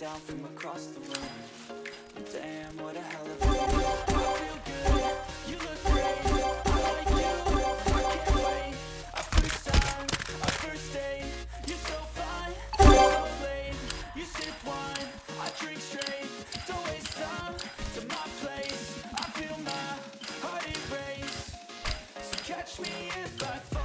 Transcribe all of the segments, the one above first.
down from across the room. Damn, what a hell of a view. I feel good, you look great, I like you, I can't wait. Our first time, our first date, you're so fine, so late. You sip wine, I drink straight, don't waste time to my place. I feel my heart erase, so catch me if I fall.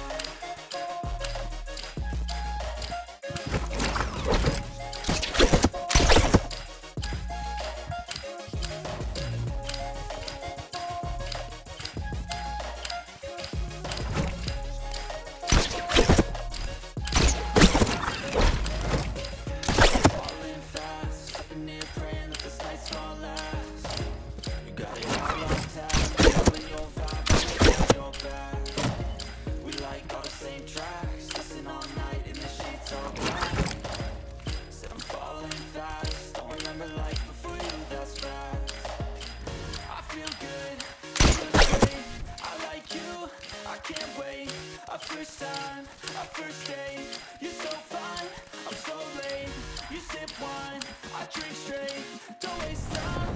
Can't wait, our first time, our first date. You're so fine, I'm so late. You sip wine, I drink straight. Don't waste time